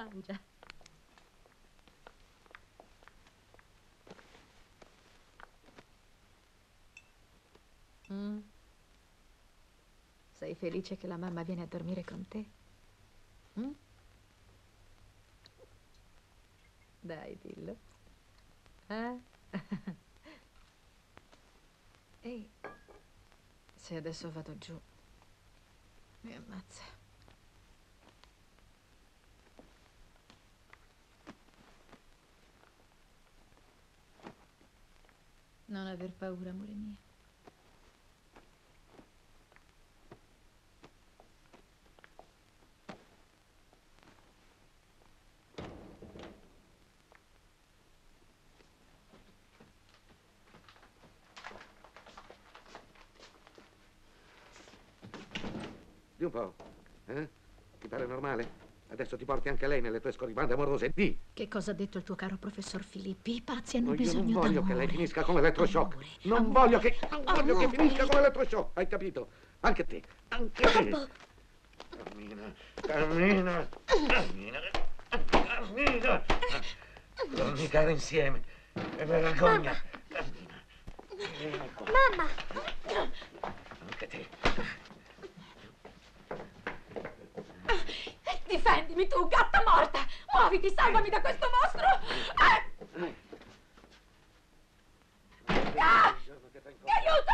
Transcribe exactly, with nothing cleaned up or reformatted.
Mangia. Mm. Sei felice che la mamma viene a dormire con te? Mm? Dai, dillo. Eh? Ehi, se adesso vado giù, mi ammazza. Non aver paura, amore mio. Di un po', eh? Ti pare normale? Adesso ti porti anche lei nelle tue scorribande amorose, di! Che cosa ha detto il tuo caro professor Filippi? I pazzi hanno No, io bisogno non voglio d'amore. che lei finisca come elettroshock. Amore, Non amore, voglio che... Non voglio amore. che finisca come elettroshock, hai capito? Anche te, anche te. Cammina, cammina, cammina, cammina. Dormicare insieme. Che vergogna. Cammina. Mamma! Anche te. Difendimi tu, gatta morta! Muoviti, salvami da questo mostro! Eh! Ah! Mi aiuto!